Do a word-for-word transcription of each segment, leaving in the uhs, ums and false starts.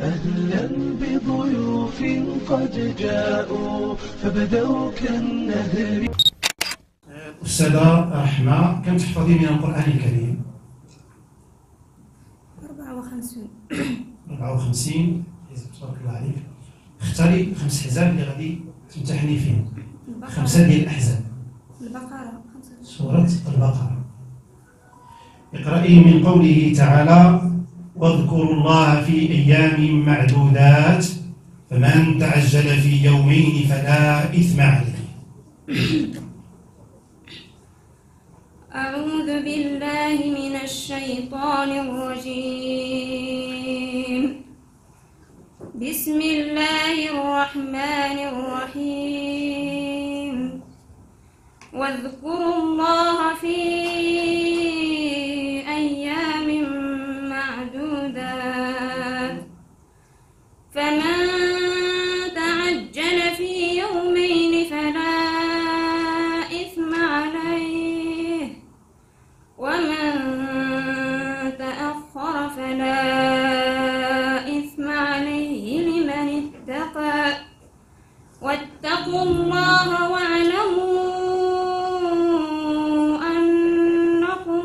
أهلا بضيوف قد جاءوا فبدوا كالنهر. أستاذة رحمة، كم تحفظي من القرآن الكريم؟ أربعة وخمسين. أربعة وخمسين، تبارك الله عليك. اختاري خمس حزاب اللي غادي تمتحني فيهم. خمسة ديال الأحزاب. البقرة. سورة البقرة. اقرأي من قوله تعالى: واذكروا الله في أيام معدودات فمن تعجل في يومين فلا إثم عليه. أعوذ بالله من الشيطان الرجيم. بسم الله الرحمن الرحيم. واذكروا الله في أيام معدودات فمن تعجل في يومين فلا إثم عليه ومن تأخر فلا إثم عليه لمن اتقى واتقوا الله واعلموا أنكم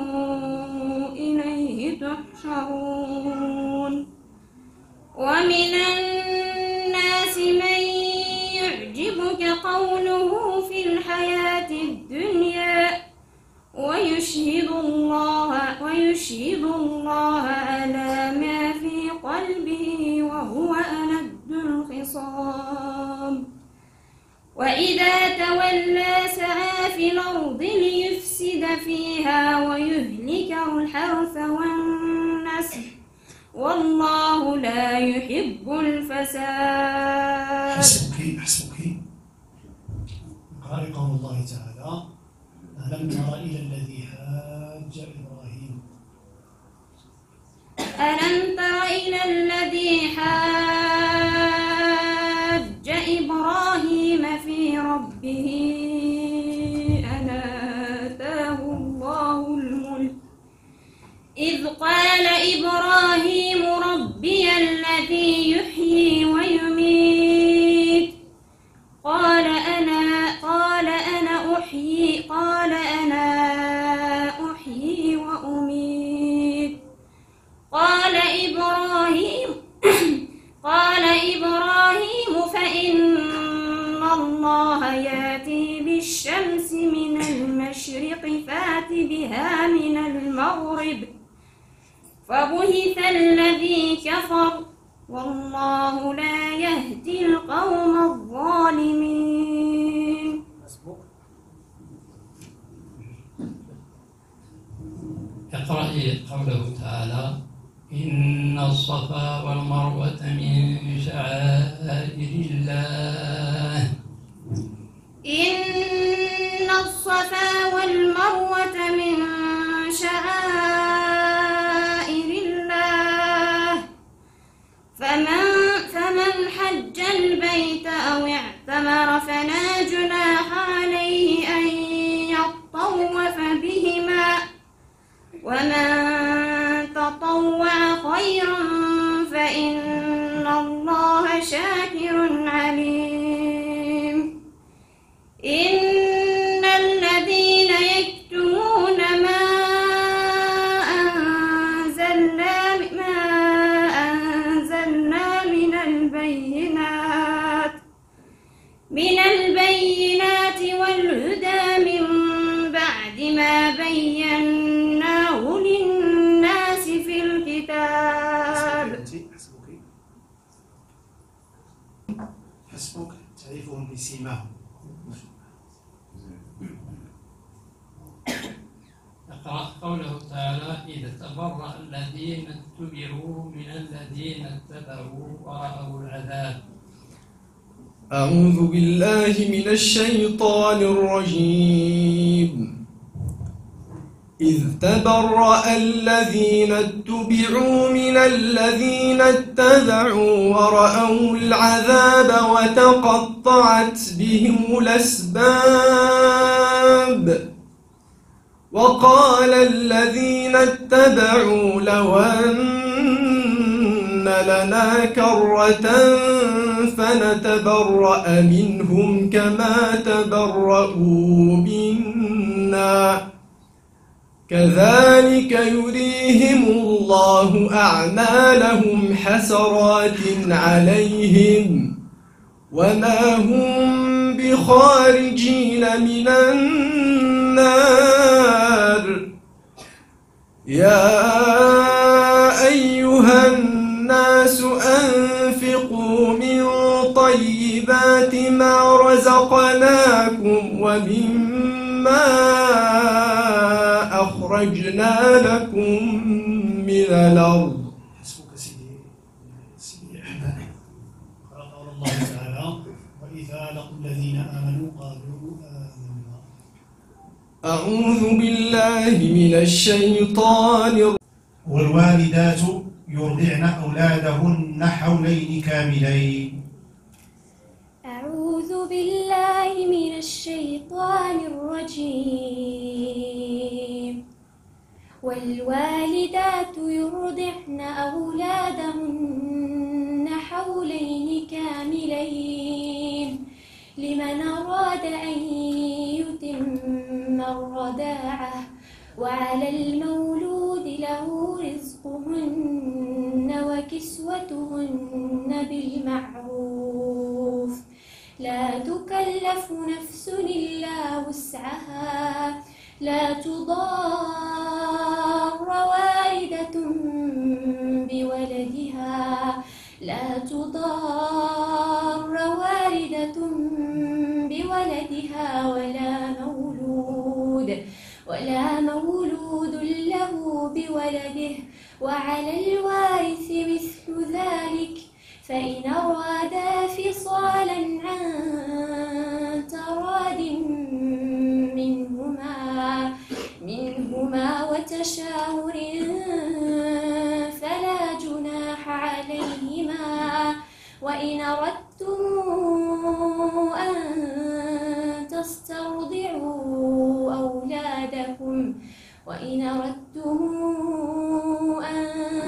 إليه تحشرون. ومن الناس من يعجبك قوله في الحياة الدنيا ويشهد الله ويشهد الله على ما في قلبه وهو ألد الخصام. وإذا تولى سعى في الأرض ليفسد فيها ويهلك الحرث والنسل والله لا يحب الفساد. حسبك حسبك. اقرأي قول الله تعالى: ألم تر إلى الذي حاج إبراهيم. ألم تر إلى الذي حاج إبراهيم في ربه أن آتاه الله الملك إذ قال إبراهيم ربي الذي يحيي ويميت قال أنا قال أنا أحيي قال أنا أحيي وأميت قال إبراهيم قال إبراهيم فإن الله يأتي بالشمس من المشرق فأت بها من المغرب فبهت الذي كفر والله لا يهدي القوم الظالمين. اقرأي قوله تعالى: إن الصفا والمروة من شعائر الله. إن الصفا والمروة من شعائر الله فمن فمن حج البيت أو اعتمر فلا جناح عليه أن يطوف بهما ومن تطوع خيرا فإن الله شاكر عليم. إن الذين يكتمون ما أنزلنا ما أنزلنا من البينات من البينات والهدى من بعد ما بيناه للناس في الكتاب. حسبك تعرفهم بسيماهم. اقرأ قوله تعالى: إذ تبرأ الذين اتبعوا من الذين اتبعوا ورأوا العذاب. أعوذ بالله من الشيطان الرجيم. إذ تبرأ الذين اتبعوا من الذين اتبعوا ورأوا العذاب وتقطعت بهم الأسباب. وقال الذين اتبعوا لو أن لنا كرة فنتبرأ منهم كما تبرؤوا منا كذلك يريهم الله أعمالهم حسرات عليهم وما هم بخارجين من النار يا أيها الناس أنفقوا من طيبات ما رزقناكم ومما أخرجنا لكم من الأرض. حسبك سيدي سيدي أحمد. قال قول الله تعالى وإذا لقوا الذين آمنوا قالوا آمنا. أعوذ بالله من الشيطان الرجيم. والوالدات يرضعن أولادهن حولين كاملين. أعوذ بالله من الشيطان الرجيم. والوالدات يرضعن أولادهن حولين كاملين لمن أراد أن يتم الرضاعة وعلى المولود له رزقهن وكسوتهن بالمعروف لا تكلف نفس إلا وسعها لا تضار والدة بولدها لا تضار والدة بولدها ولا مولود ولا مولود له بولده وعلى الوارث مثل ذلك فإن أرادا فصالا عن تراد منهما منهما وتشاور فلا جناح عليهما وإن أردتم أن تسترضعوا أولادكم وإن أردتم أن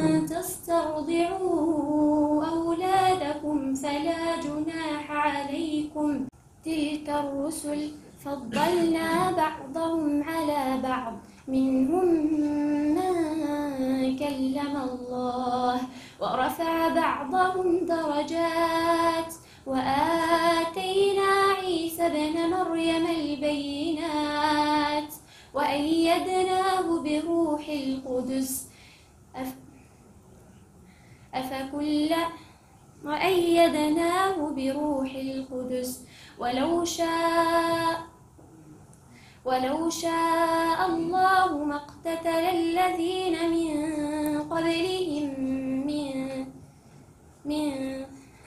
تسترضعوا أولادكم فلا جناح عليكم تلك الرسل فضلنا بعضهم على بعض منهم من كلم الله ورفع بعضهم درجات وآتينا عيسى ابن مريم البينات وأيدناه بروح القدس أف... أفكل وأيدناه بروح القدس ولو شاء ولو شاء الله ما اقتتل الذين من قبلهم من من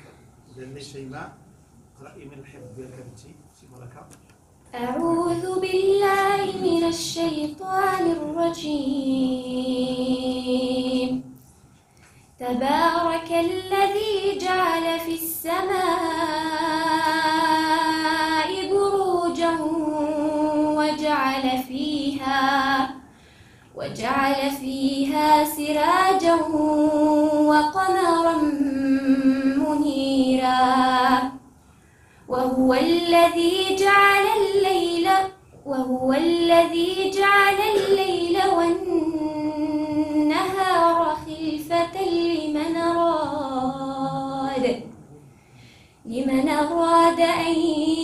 أعوذ بالله من الشيطان الرجيم تبارك الذي جعل في السماء بروجا وجعل فيها وجعل فيها سراجا وقمرا منيرا وهو الذي جعل الليل وهو الذي جعل الليل والنهار خلفة لمن أراد لمن أراد أن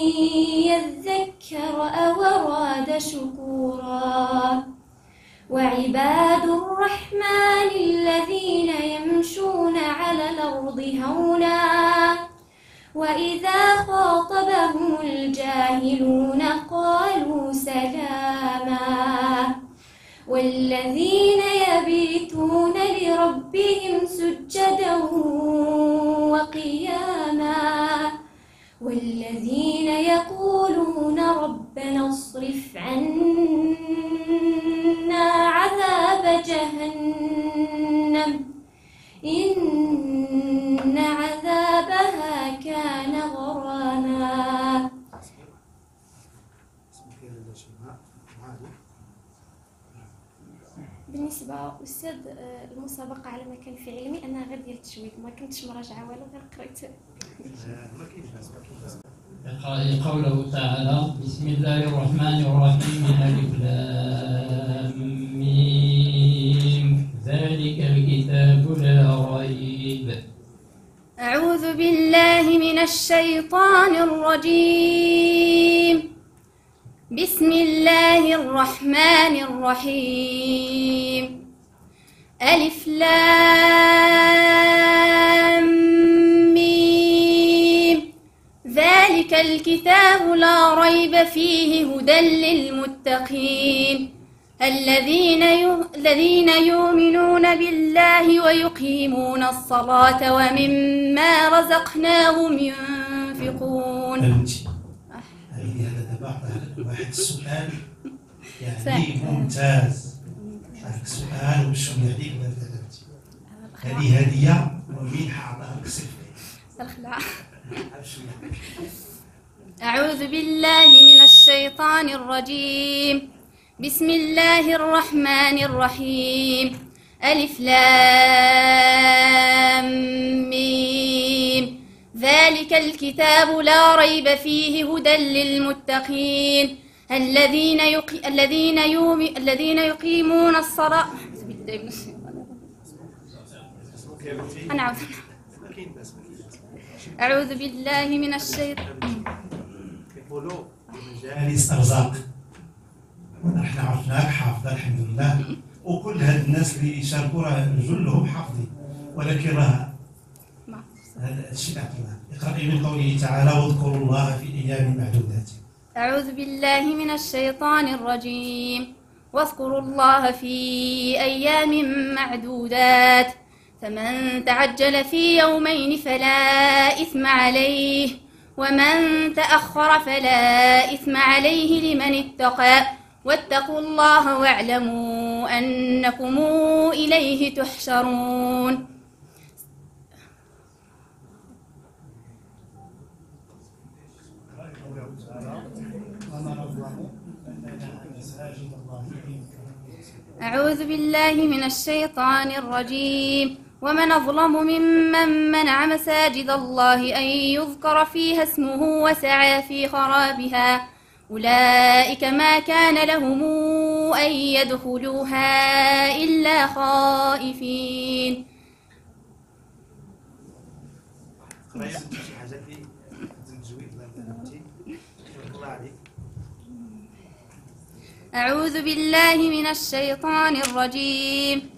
يذكر أو أراد شكورا وعباد الرحمن الذين يمشون على الأرض هونا وإذا خاطبهم الجاهلون قالوا سلاما والذين يبيتون لربهم سجدا وقياما والذين يقولون ربنا اصرف عنا عذاب جهنم إن عذابها كان غراما. بالنسبة دابا أستاذ المسابقة على ما كان في علمي أنا غير ديال التجويد ما كنتش مراجعة والو غير قريت. اقرأي قوله تعالى بسم الله الرحمن الرحيم ألف لام ميم ذلك الكتاب لا ريب. أعوذ بالله من الشيطان الرجيم. بسم الله الرحمن الرحيم. ألف لام ميم ذلك الكتاب لا ريب فيه هدى للمتقين الذين الذين يؤمنون بالله ويقيمون الصلاة ومما رزقناهم ينفقون. هذا دابا واحد السؤال يعني ممتاز. هذاك السؤال واش يعطيك هذه هدية ومين حاعطها لك سيفي الخلع. أعوذ بالله من الشيطان الرجيم. بسم الله الرحمن الرحيم. ألف لام ميم ذلك الكتاب لا ريب فيه هدى للمتقين الذين يقي... الذين يوم... الذين يقيمون الصلاة. أنا عاوز أعوذ بالله من الشيطان. كيقولوا مجالس أرزاق. احنا عرفناك حافظة الحمد لله وكل هاد الناس اللي يشاركوا راه جلهم حافظين ولكن راه هذا الشيء عرفناه. اقرأي من قوله تعالى واذكروا الله في أيام معدودات. أعوذ بالله من الشيطان الرجيم. واذكروا الله في أيام معدودات فمن تعجل في يومين فلا إثم عليه ومن تأخر فلا إثم عليه لمن اتقى واتقوا الله واعلموا أنكم إليه تحشرون. أعوذ بالله من الشيطان الرجيم. ومن أظلم ممن منع مساجد الله أن يذكر فيها اسمه وسعى في خرابها أولئك ما كان لهم أن يدخلوها إلا خائفين. أعوذ بالله من الشيطان الرجيم.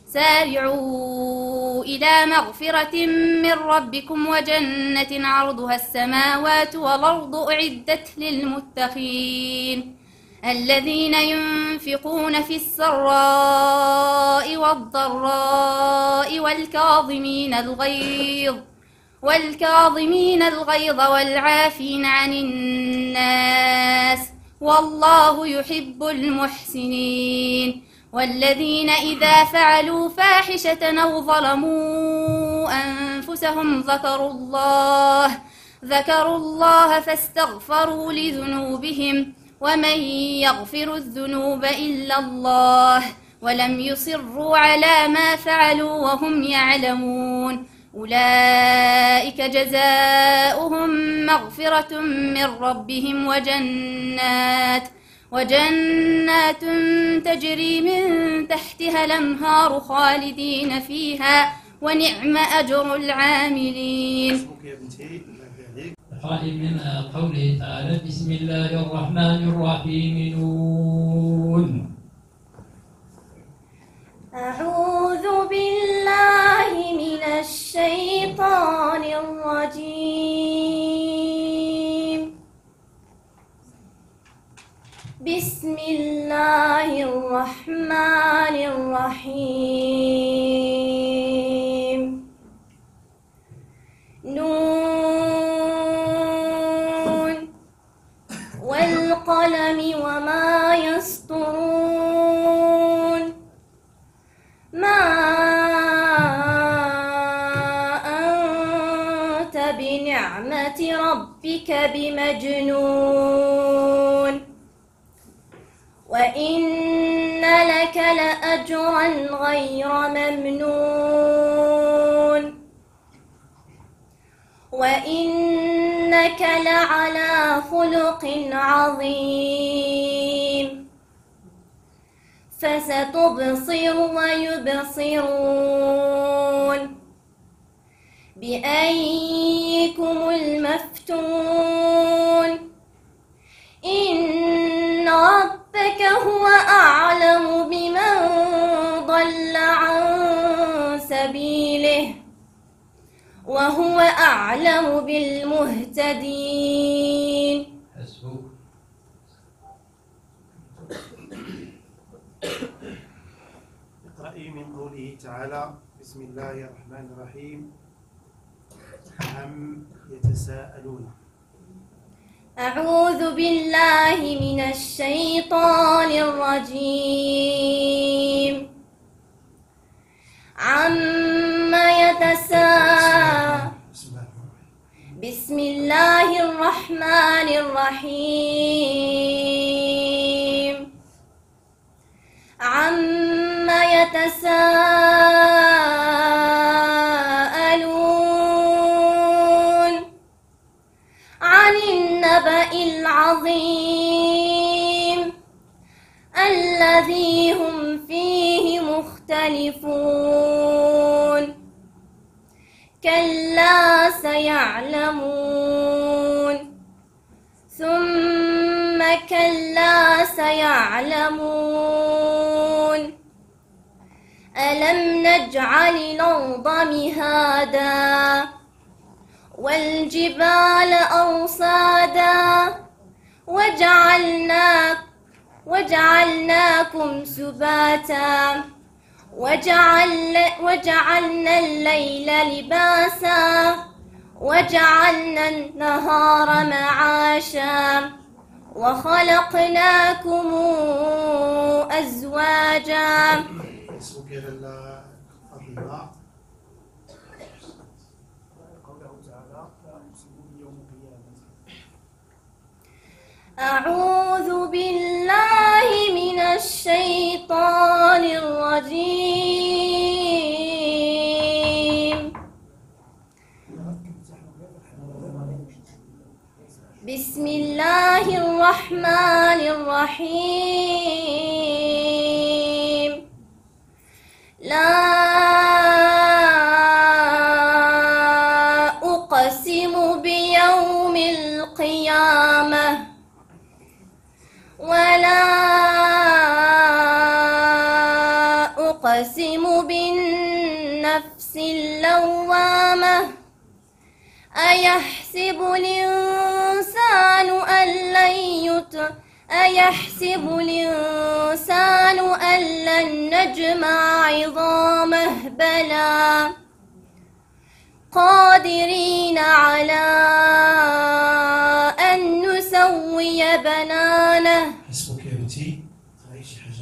سارعوا إلى مغفرة من ربكم وجنة عرضها السماوات والأرض أعدت للمتقين الذين ينفقون في السراء والضراء والكاظمين الغيظ والكاظمين الغيظ والعافين عن الناس والله يحب المحسنين والذين إذا فعلوا فاحشة أو ظلموا أنفسهم ذكروا الله ذكروا الله فاستغفروا لذنوبهم ومن يغفر الذنوب إلا الله ولم يصروا على ما فعلوا وهم يعلمون أولئك جزاؤهم مغفرة من ربهم وجنات وجنات تجري من تحتها الأنهار خالدين فيها ونعم أجر العاملين. اقرأي من قوله تعالى بسم الله الرحمن الرحيم نون. أعوذ بالله من الشيطان الرجيم. بسم الله الرحمن الرحيم نون والقلم وما يسطرون ما أنت بنعمة ربك بمجنون وإن لك لأجرا غير ممنون وإنك لعلى خلق عظيم فستبصر ويبصرون بأيكم المفتون إن ربك هو أعلم بمن ضل عن سبيله وهو أعلم بالمهتدين. اقرأي من قوله تعالى بسم الله الرحمن الرحيم عم يتساءلون. أعوذ بالله من الشيطان الرجيم. عما يتساءلون بسم الله الرحمن الرحيم. عما يتساءلون عن النبأ العظيم الذي هم فيه مختلفون كلا سيعلمون ثم كلا سيعلمون ألم نجعل الأرض مهادا والجبال أوصادا وجعلنا وجعلناكم سباتا وجعل وجعلنا الليل لباسا وجعلنا النهار معاشا وخلقناكم أزواجا. أعوذ بالله من الشيطان الرجيم. بسم الله الرحمن الرحيم. لا أقسم بيوم القيامة ولا أقسم بالنفس اللوامة أيحسب الإنسان أن لن يت أيحسب الإنسان أن لن نجمع عظامه بلى قادرين على أن نسوي بنانه. حسبك يا بنتي تعيشي حاجة.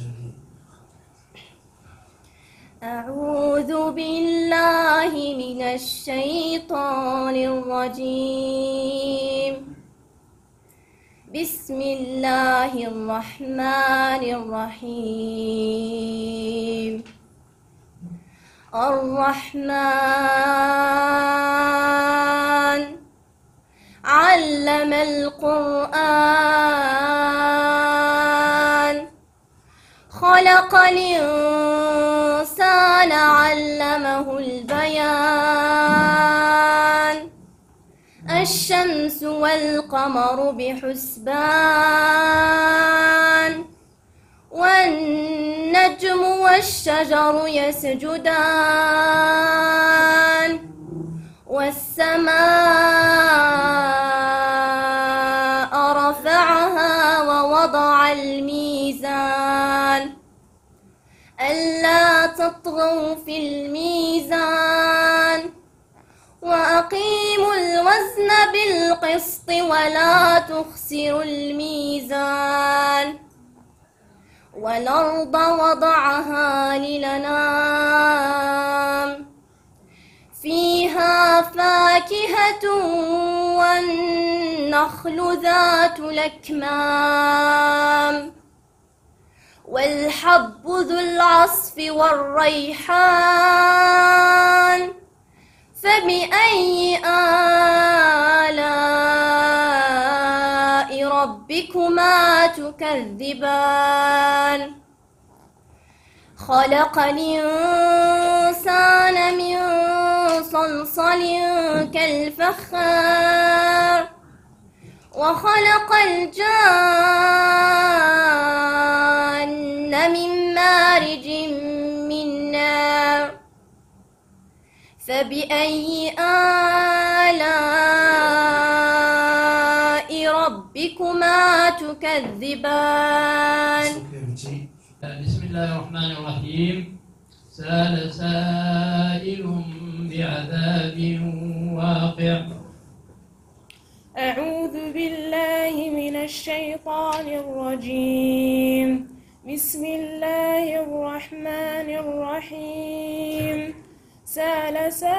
أعوذ بالله من الشيطان الرجيم. بسم الله الرحمن الرحيم. الرحمن علم القرآن خلق الإنسان علمه البيان الشمس والقمر بحسبان والنجم والشجر يسجدان والسماء رفعها ووضع الميزان ألا تطغوا في الميزان وأقيموا الوزن بالقسط ولا تخسروا الميزان والأرض وضعها للأنام فيها فاكهة والنخل ذات الأكمام والحب ذو العصف والريحان فبأي آلاء ربكما تكذبان خلق الإنسان من صلصال كالفخار وخلق الجان من مارج من نار فبأي آلاء ربكما تكذبان بسم الله الرحمن الرحيم سأل سائل بعذاب واقع أعوذ بالله من الشيطان الرجيم بسم الله الرحمن الرحيم سأل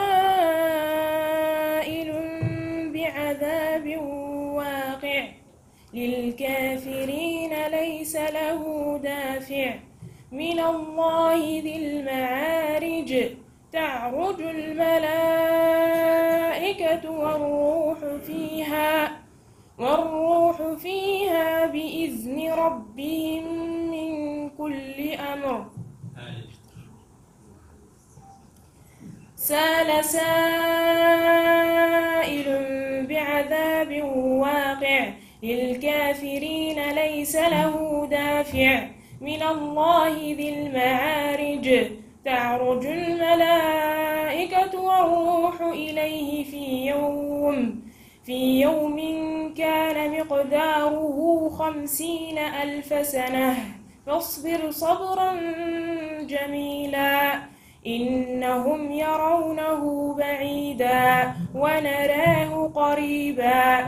سائل بعذاب واقع للكافرين ليس له دافع من الله ذي المعارج تعرج الملائكة والروح فيها والروح فيها بإذن ربهم من كل أمر سأل سائل بعذاب واقع للكافرين ليس له دافع من الله ذي المعارج تعرج الملائكة والروح إليه في يوم في يوم كان مقداره خمسين ألف سنة فاصبر صبرا جميلا إنهم يرونه بعيدا ونراه قريبا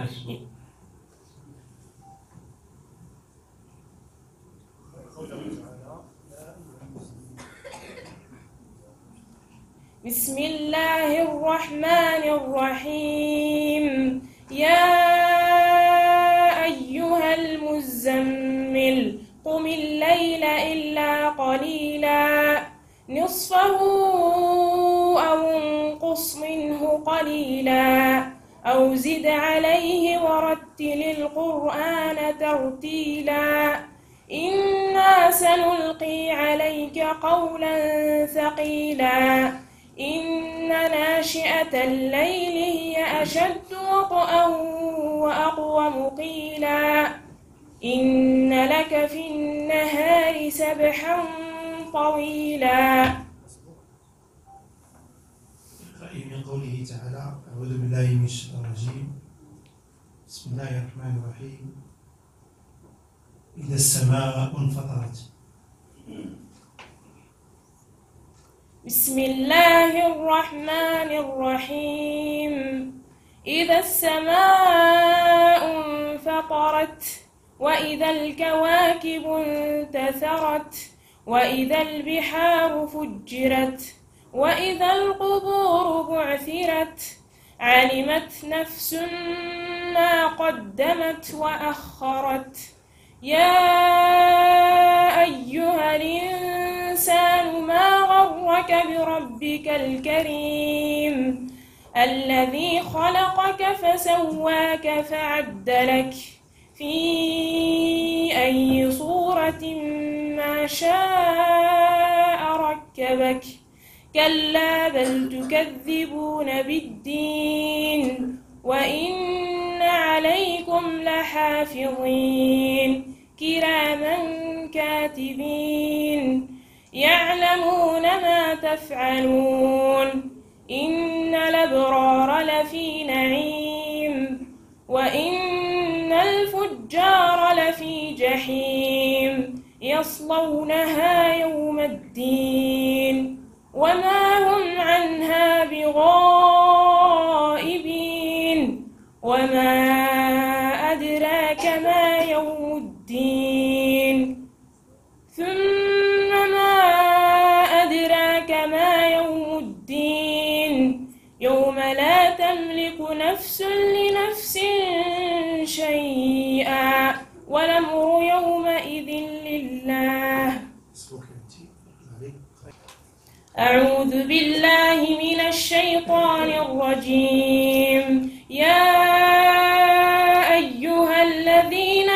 بسم الله الرحمن الرحيم يا أيها المزمل قم الليل إلا قليلا نصفه أو انقص منه قليلا أو زد عليه ورتل القرآن ترتيلا إنا سنلقي عليك قولا ثقيلا إن ناشئة الليل هي أشد وطئا وأقوم قيلا إن لك في النهار سبحا طويلا من قوله تعالى أعوذ بالله من الشيطان الرجيم بسم الله الرحمن الرحيم إذا السماء انفطرت بسم الله الرحمن الرحيم إذا السماء انفطرت وإذا الكواكب انتثرت وإذا البحار فجرت وإذا القبور بعثرت علمت نفس ما قدمت وأخرت يا أيها الإنسان ما غرك بربك الكريم الذي خلقك فسواك فعدلك في أي صورة ما شاء ركبك كلا بل تكذبون بالدين وإن عليكم لحافظين كراما كاتبين يعلمون ما تفعلون إن الأبرار لفي نعيم وإن الفجار لفي جحيم يصلونها يوم الدين وما هم عنها بغائبين وما أدراك ما يوم الدين ثم ما أدراك ما يوم الدين يوم لا تملك نفس لنفس شيئا والأمر يومئذ لله أعوذ بالله من الشيطان الرجيم. يا أيها الذين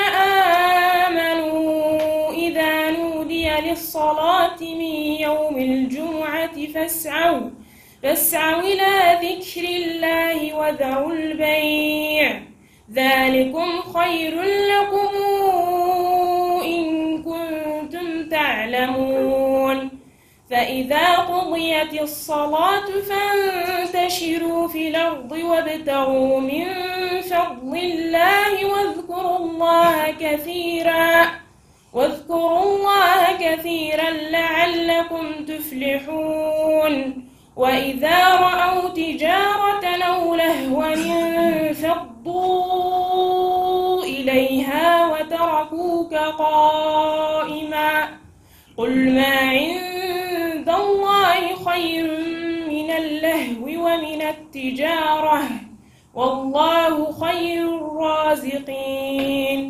آمنوا إذا نودي للصلاة من يوم الجمعة فاسعوا فاسعوا إلى ذكر الله وذروا البيع ذلكم خير لكم إن كنتم تعلمون. فإذا قضيت الصلاة فانتشروا في الأرض وابتغوا من فضل الله واذكروا الله كثيرا واذكروا الله كثيرا لعلكم تفلحون. وإذا رأوا تجارة أو لهوا انفضوا إليها وتركوك قائما قل ما عند الله خير من اللهو ومن التجارة والله خير الرازقين.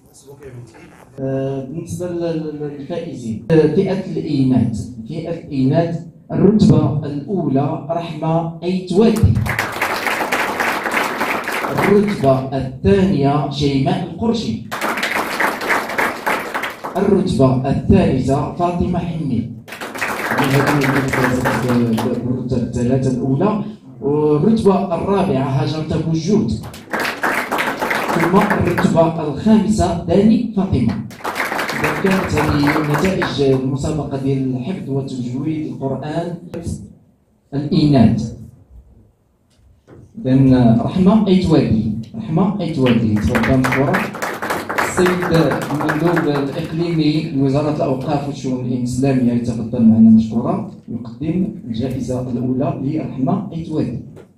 بالنسبة للفائزين فئة الإينات فئة الإينات الرتبة الأولى رحمة أيتوادي، الرتبة الثانية شيماء القرشي، الرتبة الثالثة فاطمة حمي. الرتبة الثلاثة الأولى، والرتبة الرابعة هاجر تبوجود، ثم الرتبة الخامسة داني فاطمة. إذا كانت هذه نتائج المسابقة ديال الحفظ وتجويد القرآن الإينات. إذن رحمة أيتوادي، رحمة أيتوادي تفضل مشكورة. السيد المندوب الإقليمي لوزارة الأوقاف والشؤون الإسلامية يتفضل معنا مشكورة، يقدم الجائزة الأولى لرحمة أيتوادي.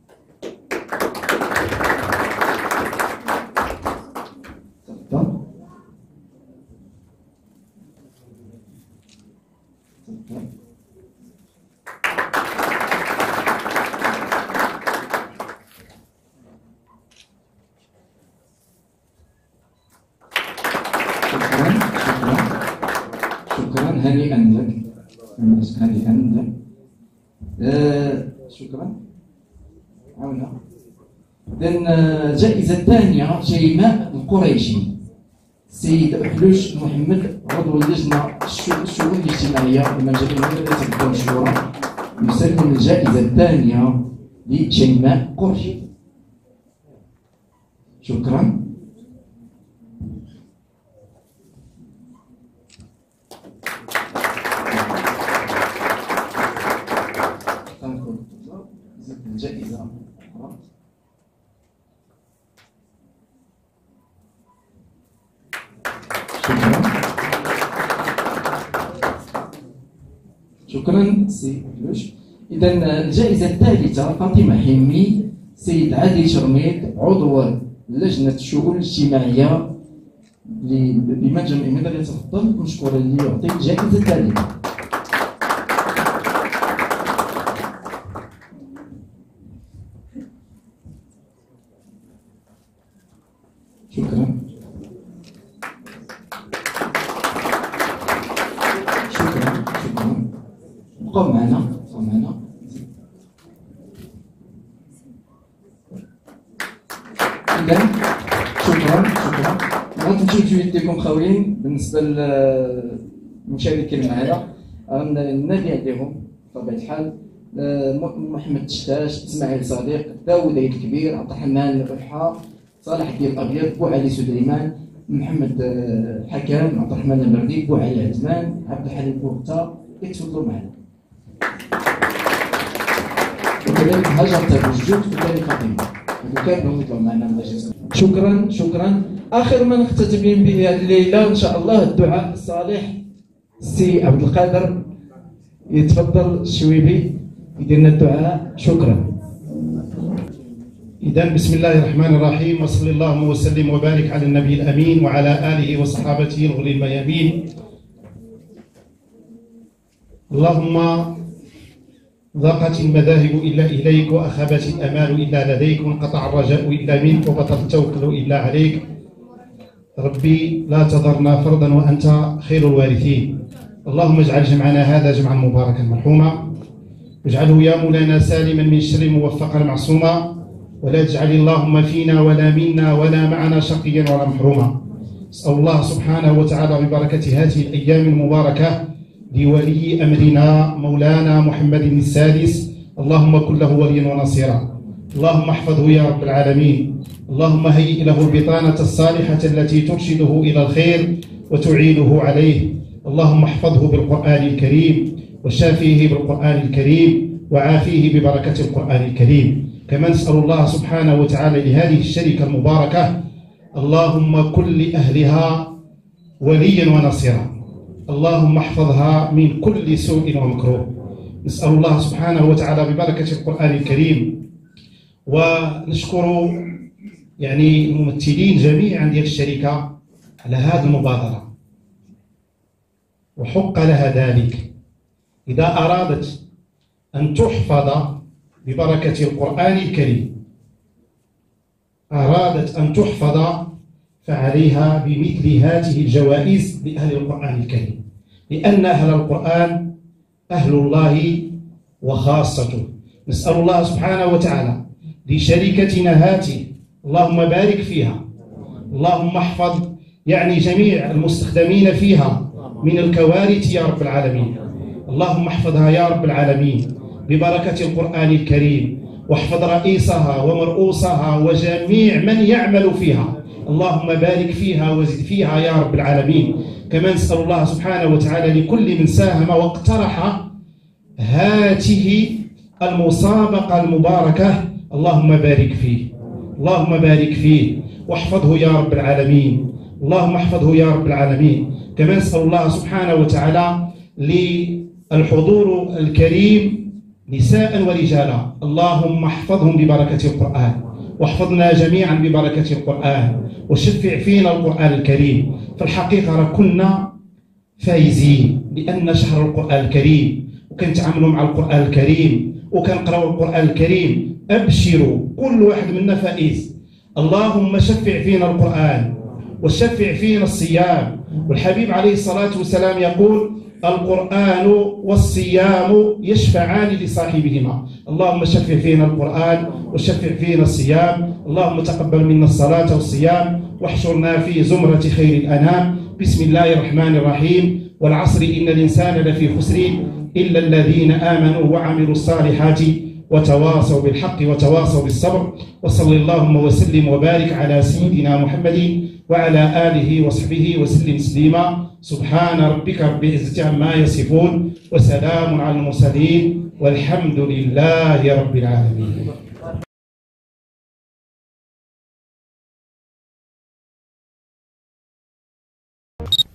تفضل. شكرا هنيئا لك، هنيئا لك. آه شكرا عونا. إذن الجائزة الثانية شيماء القريشي، السيد أحلوش محمد عضو اللجنة الشؤون الاجتماعية لمجال المدرسة تفضل مشكورة، يسلم الجائزة الثانية لشيماء قريشي. شكرا. الجائزة شكرا. شكرا سي فلوش. إذا الجائزة الثالثة فاطمة حمي، سيد عادل شرميد عضو لجنة الشؤون الاجتماعية بمجمع المدرسة يتفضل مشكورا اللي يعطي الجائزة الثالثة. شكرا. شكرا شكرا. بقوا معنا بقوا معنا. إذا شكرا شكرا. غنمشيو نتويت لكم خاويين بالنسبة للمشاركين معنا، نادي عليهم بطبيعة الحال محمد تشتاش، إسماعيل صديق، داوود عيد الكبير، عبد الرحمن الربحة، صالح الدين الابيض، بو علي سليمان، محمد حكام، عبد الرحمن المردي، بو علي عثمان، عبد الحليم بوغتا، يتفضلوا معنا. وكذلك هاجر تبوجود وثاني فاطمه، هادو كاملين يطلعوا معنا من الجزائر. شكرا شكرا. اخر ما نختتم به هذه الليله ان شاء الله الدعاء الصالح، السي عبد القادر يتفضل الشويبي يدير لنا الدعاء. شكرا. إذن بسم الله الرحمن الرحيم، وصلى اللهم وسلم وبارك على النبي الأمين وعلى آله وصحابته الغر الميامين. اللهم ضاقت المذاهب إلا إليك، وأخبت الأمال إلا لديك، وانقطع الرجاء إلا منك، وبطل التوكل إلا عليك. ربي لا تذرنا فردا وأنت خير الوارثين. اللهم اجعل جمعنا هذا جمعا مباركا مرحوما، واجعله يا مولانا سالما من شر موفقا معصوما، ولا تجعل اللهم فينا ولا منا ولا معنا شقيا ولا محروما. نسأل الله سبحانه وتعالى ببركة هذه الأيام المباركة لولي أمرنا مولانا محمد السادس، اللهم كن له وليا ونصيرا، اللهم احفظه يا رب العالمين، اللهم هيئ له البطانة الصالحة التي ترشده إلى الخير وتعينه عليه، اللهم احفظه بالقرآن الكريم وشافيه بالقرآن الكريم وعافيه ببركة القرآن الكريم. كما نسأل الله سبحانه وتعالى لهذه الشركة المباركة، اللهم كن لأهلها وليا ونصيرا، اللهم احفظها من كل سوء ومكروه. نسأل الله سبحانه وتعالى ببركة القرآن الكريم، ونشكر يعني الممثلين جميعا ديال الشركة على هذه المبادرة، وحق لها ذلك. إذا أرادت أن تحفظ ببركة القرآن الكريم، أرادت أن تحفظ، فعليها بمثل هذه الجوائز لأهل القرآن الكريم، لأن أهل القرآن أهل الله وخاصته. نسأل الله سبحانه وتعالى لشركتنا هذه، اللهم بارك فيها، اللهم احفظ يعني جميع المستخدمين فيها من الكوارث يا رب العالمين، اللهم احفظها يا رب العالمين ببركة القرآن الكريم، واحفظ رئيسها ومرؤوسها وجميع من يعمل فيها، اللهم بارك فيها وزد فيها يا رب العالمين. كما نسأل الله سبحانه وتعالى لكل من ساهم واقترح هذه المسابقة المباركة، اللهم بارك فيه، اللهم بارك فيه واحفظه يا رب العالمين، اللهم احفظه يا رب العالمين. كما نسأل الله سبحانه وتعالى للحضور الكريم نساء ورجالا، اللهم احفظهم ببركة القرآن، واحفظنا جميعا ببركة القرآن، وشفع فينا القرآن الكريم. في الحقيقة كنا فايزين لأن شهر القرآن الكريم، وكنتعاملوا مع القرآن الكريم وكنقراو القرآن الكريم. أبشروا، كل واحد منا فائز. اللهم شفع فينا القرآن وشفع فينا الصيام، والحبيب عليه الصلاة والسلام يقول القرآن والصيام يشفعان لصاحبهما. اللهم شفع فينا القرآن وشفع فينا الصيام، اللهم تقبل منا الصلاة والصيام، واحشرنا في زمرة خير الأنام. بسم الله الرحمن الرحيم. والعصر إن الإنسان لفي خسر إلا الذين آمنوا وعملوا الصالحات وتواصوا بالحق وتواصوا بالصبر. وصلى اللهم وسلم وبارك على سيدنا محمد وعلى آله وصحبه وسلم تسليما. سبحان ربك رب العزة عما يصفون، وسلام على المرسلين، والحمد لله رب العالمين.